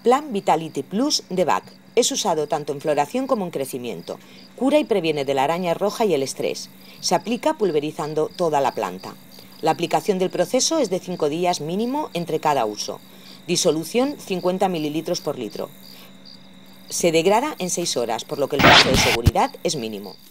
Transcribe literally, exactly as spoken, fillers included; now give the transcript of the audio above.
Plant Vitality Plus de Back. Es usado tanto en floración como en crecimiento. Cura y previene de la araña roja y el estrés. Se aplica pulverizando toda la planta. La aplicación del proceso es de cinco días mínimo entre cada uso. Disolución cincuenta mililitros por litro. Se degrada en seis horas, por lo que el plazo de seguridad es mínimo.